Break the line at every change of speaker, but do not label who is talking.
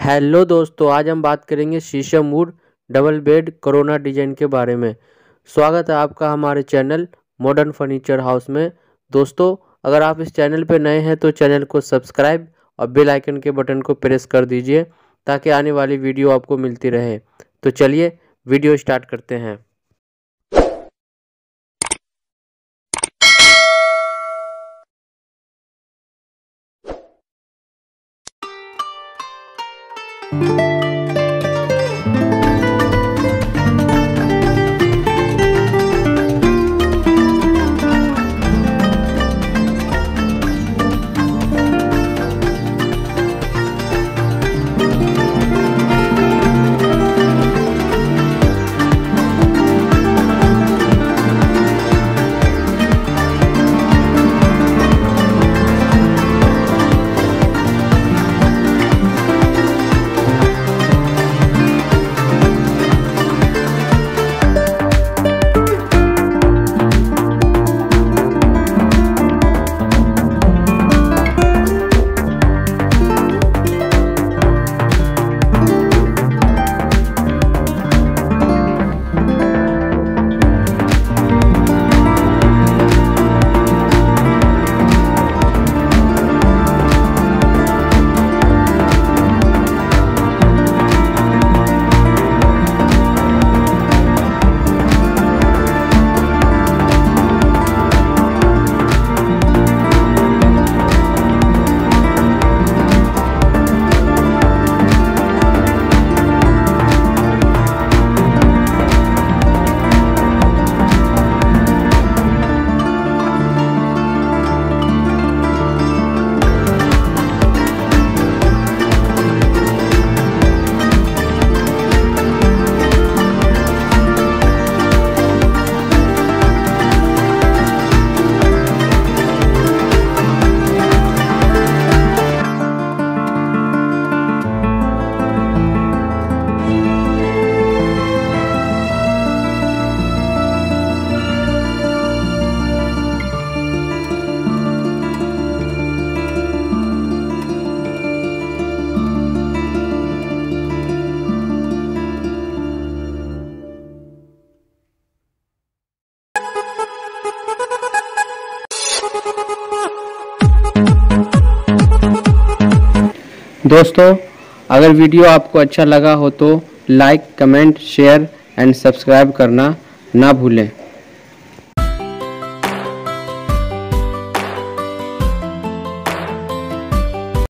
Hello दोस्तों, आज हम बात करेंगे शीशम wood double bed corona design के बारे में। स्वागत है आपका हमारे चैनल मॉडर्न फर्नीचर हाउस में। दोस्तों, अगर आप इस चैनल पर नए हैं तो चैनल को सब्सक्राइब और बेल आइकन के बटन को प्रेस कर दीजिए ताकि आने वाली वीडियो आपको मिलती रहे। तो चलिए वीडियो स्टार्ट करते हैं। दोस्तों, अगर वीडियो आपको अच्छा लगा हो तो like, comment, share and subscribe करना ना भूलें।